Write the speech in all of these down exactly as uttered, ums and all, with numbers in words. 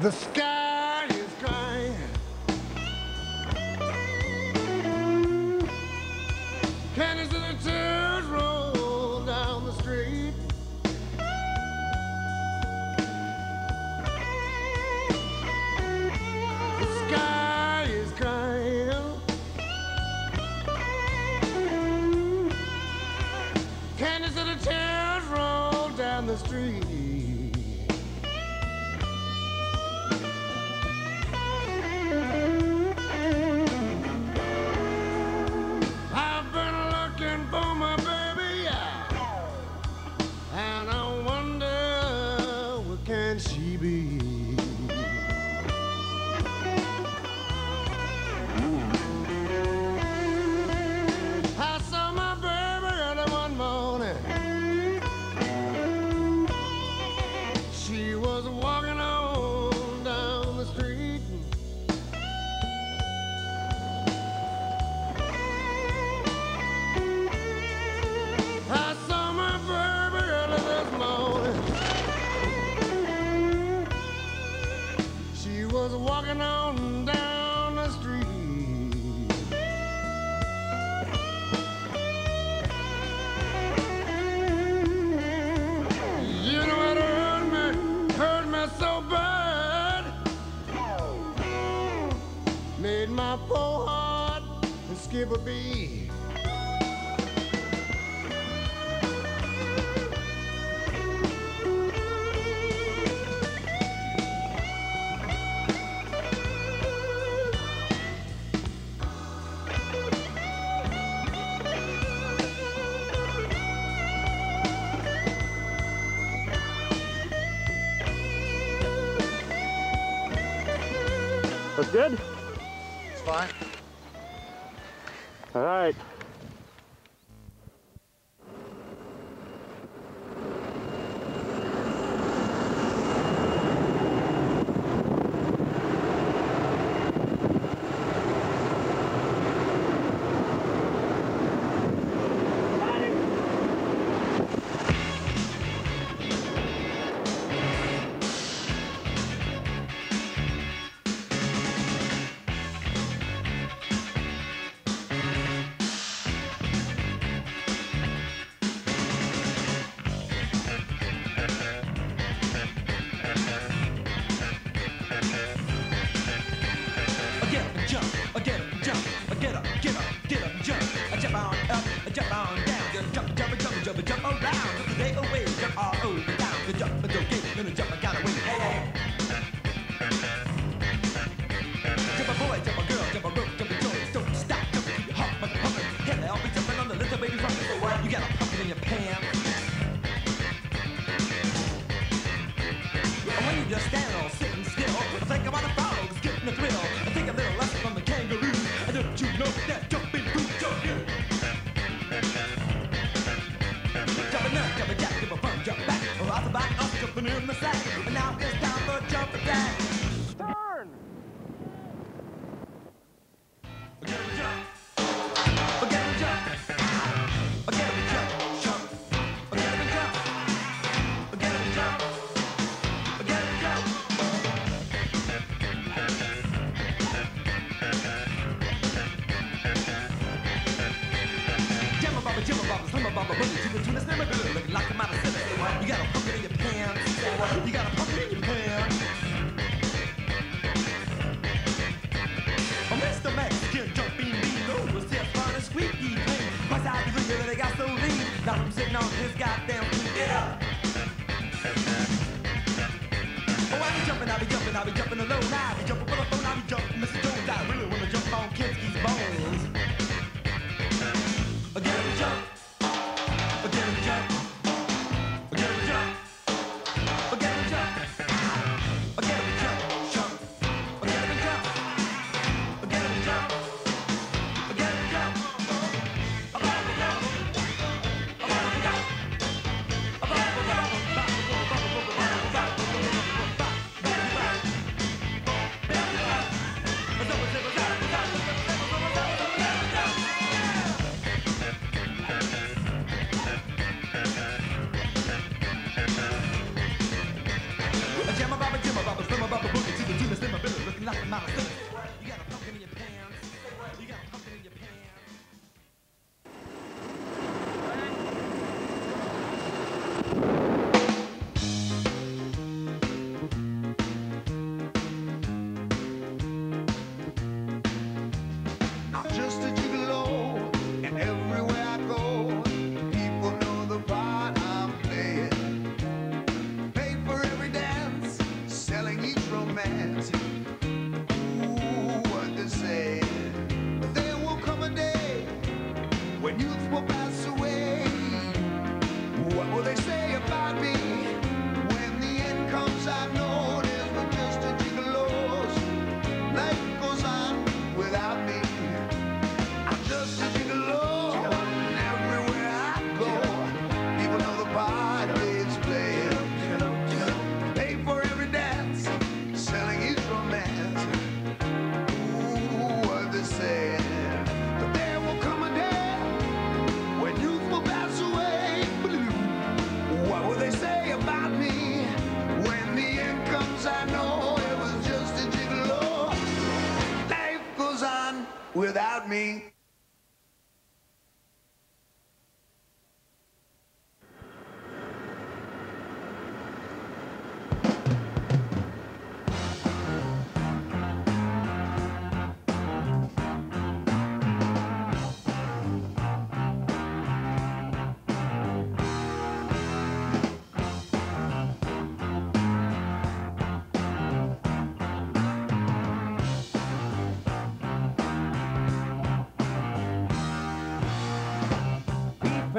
The sky is crying. Canyons and the tears roll down the street. The sky is crying. Canyons and the tears roll down the street. Walking on down the street. You know what hurt me, hurt me so bad. Made my poor heart skip a beat. That's good? It's fine. All right.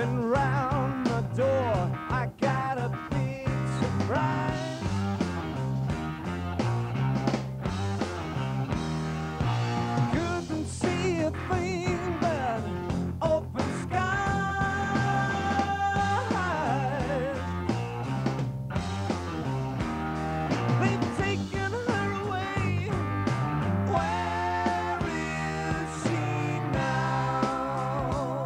Coming round my door, I got a big surprise. Couldn't see a thing but open skies. They've taken her away. Where is she now?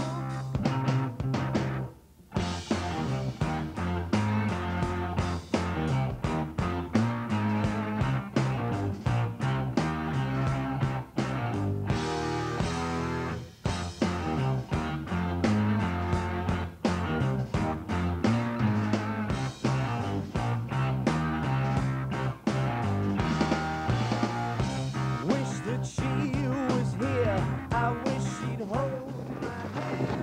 Wish that she was here. I wish she'd hold my hand.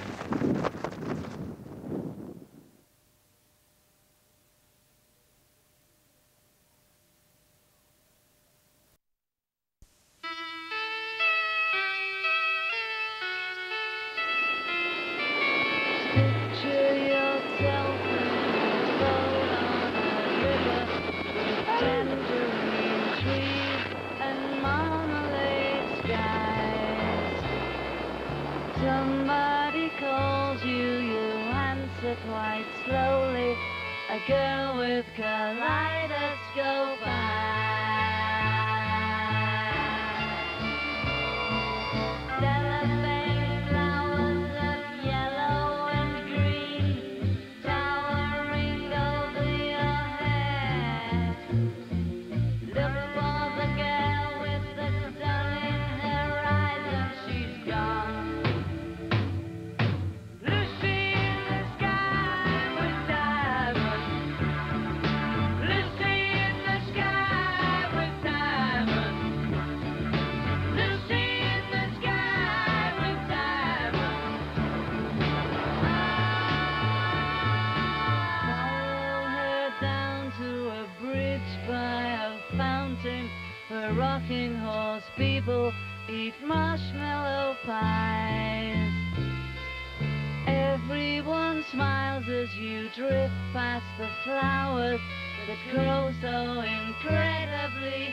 Picture yourself in a boat on a river with tangerine trees and marmalade skies. Somebody calls you, you answer quite slowly. A girl with kaleidoscope eyes. Cellophane flowers of yellow and green towering over your head. Look for the girl with the sun in her eyes and she's gone. Lucy in the sky with diamonds. Lucy in the sky with diamonds. Lucy in the sky with diamonds. Follow her down to a bridge by a fountain where rocking horse people eat marshmallow pies. Everyone smiles as you drift past the flowers that grow so incredibly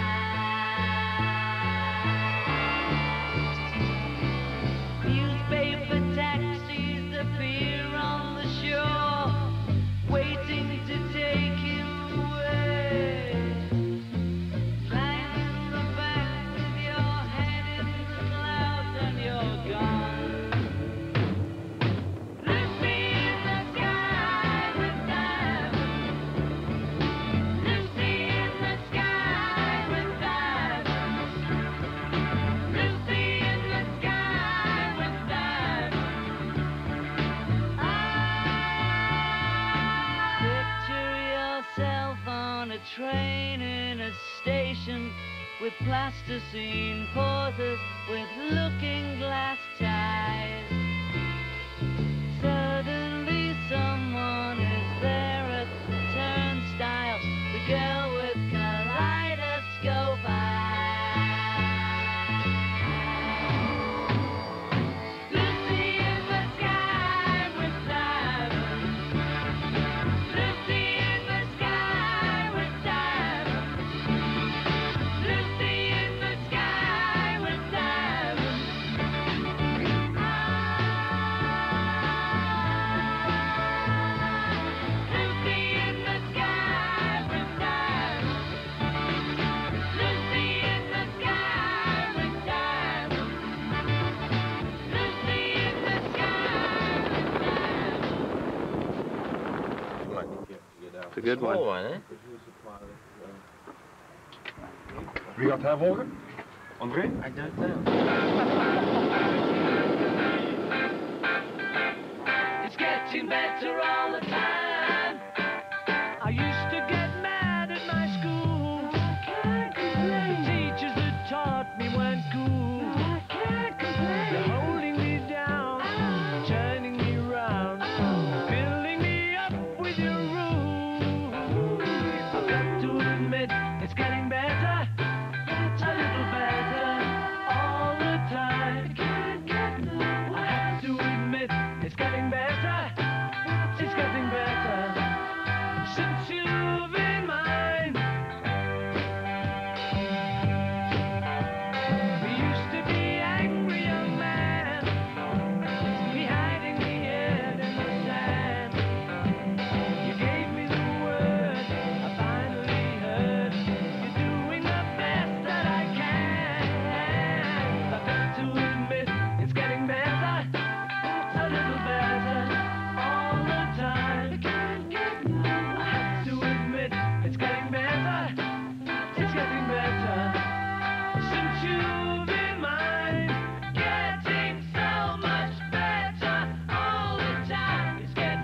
high. Newspaper taxis appear on the shore, waiting to take you away. Flying in the back with your head in the clouds and you're gone. Lucy in the sky with diamonds. Lucy in the sky with diamonds. Lucy in the sky with diamonds. Picture yourself on a train in a station with plasticine pauses with looking glass ties. Suddenly someone is there at the turnstile, the girl with kaleidoscope eyes. Lucy in the sky with diamonds. Lucy in the sky with diamonds. Lucy in the sky with diamonds. Lucy in the sky with diamonds. Lucy in the sky with diamonds. Lucy in the sky with diamonds. It's a good one. Small one, eh? Wie gaat hij volgen? André? I don't know. It's getting better all the time. I used to get mad at my school. The teachers that taught me weren't cool. They're holding me down, turning me round, filling me up with your rules. I've got to admit, it's getting better, a little better all the time. I have to admit, it's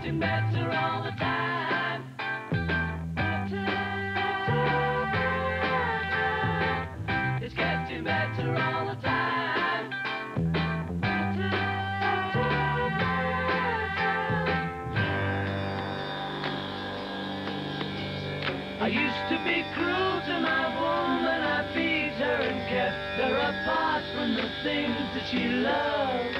getting better all the time. It's getting better all the time. I used to be cruel to my woman, I beat her and kept her apart from the things that she loved.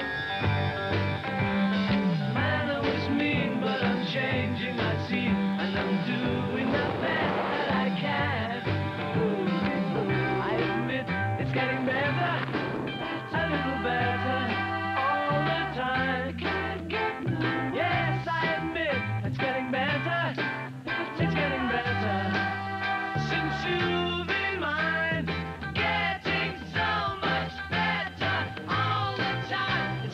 Man, I was mean, but I'm changing, I see, and I'm doing the best that I can. I admit it's getting better, a little better, all the time. Yes, I admit it's getting better, it's getting better. Since you've been mine, getting so much better all the time.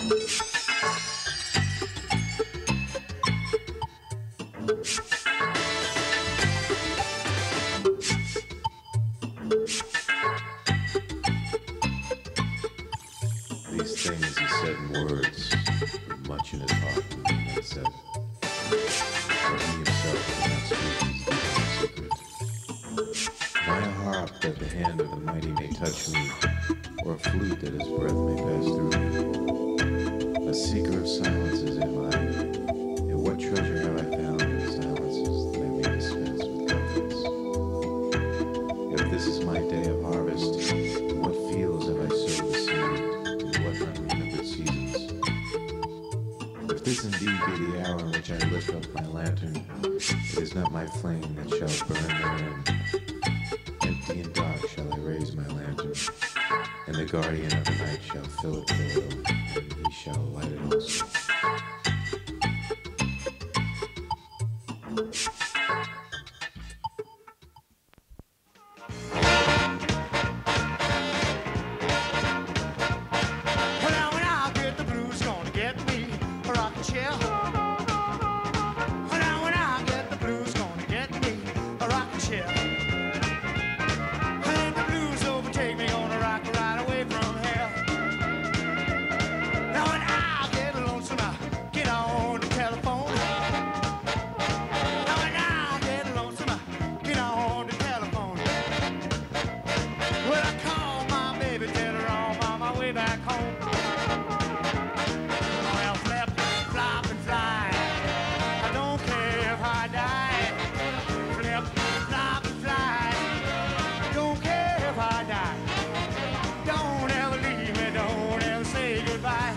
These things he said in words, but much in his heart was not said. For he himself did not speak his deep secret. Am I a harp that the hand of the mighty may touch me, or a flute that his breath may pass through me? A seeker of silences am I, and what treasure have I found in silences that I may dispense with confidence? If this is my day of harvest, in what fields have I sowed the seed, in what unremembered seasons? If this indeed be the hour in which I lift up my lantern, it is not my flame that shall burn therein. Empty and dark shall I raise my lantern, and the guardian of the night shall fill it with oil, and he shall light it also. Well, now when I get the blues, gonna get me a rocking chair. Well, now when I get the blues, gonna get me a rocking chair. And the blues overtake me, gonna rock right away from here. Now when I get lonesome, I get on the telephone. Now when I get lonesome, I get on the telephone. Well, I call my baby, tell her I'm on my way back home. Well, flip, flop, and fly. I don't care if I die. Flip, flop, and fly. Don't care if I die. Don't ever leave me, don't ever say goodbye.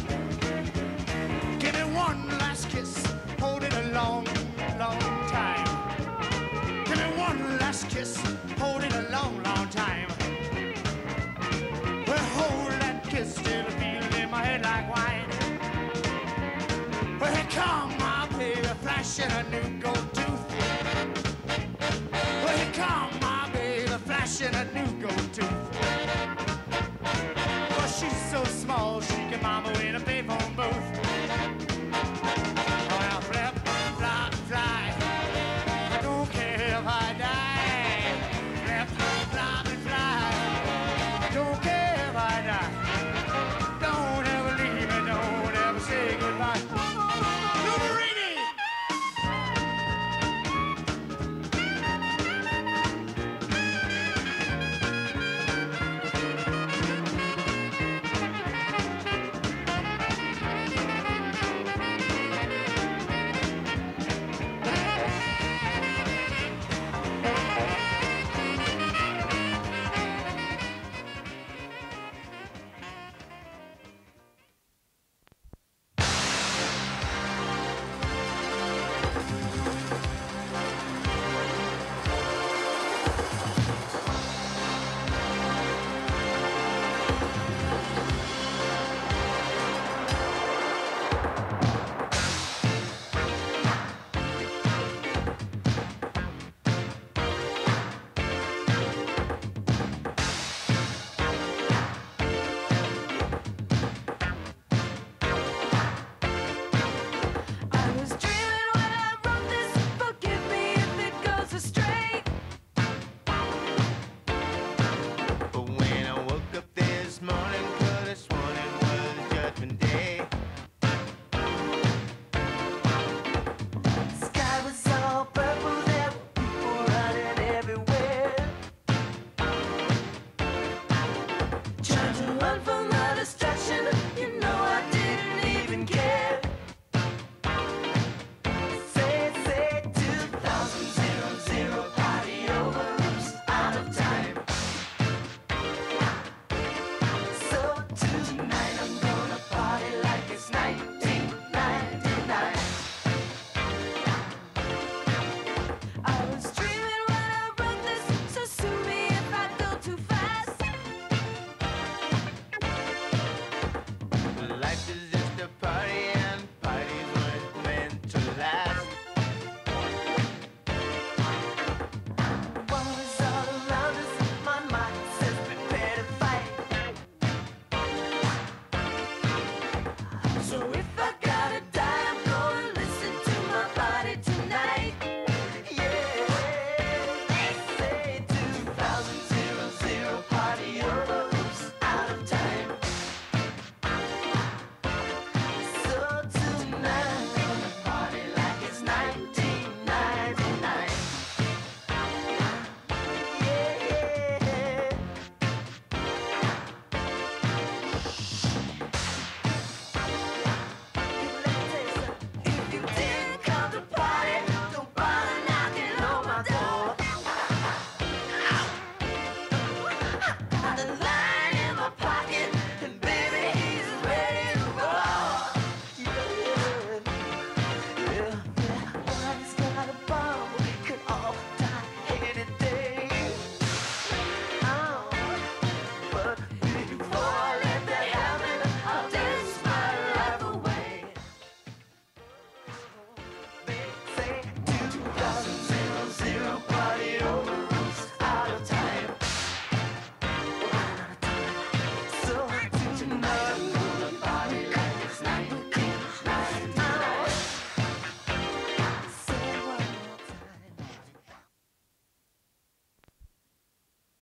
Give me one last kiss, hold it a long, long time. Give me one last kiss, hold it a long, long time. Well, hold that kiss till I feel it in my head like wine. Well, here come my baby, flashing a new gold tooth. Well, here come my baby, flashing a new gold tooth. Well, she's so small, she can mama in a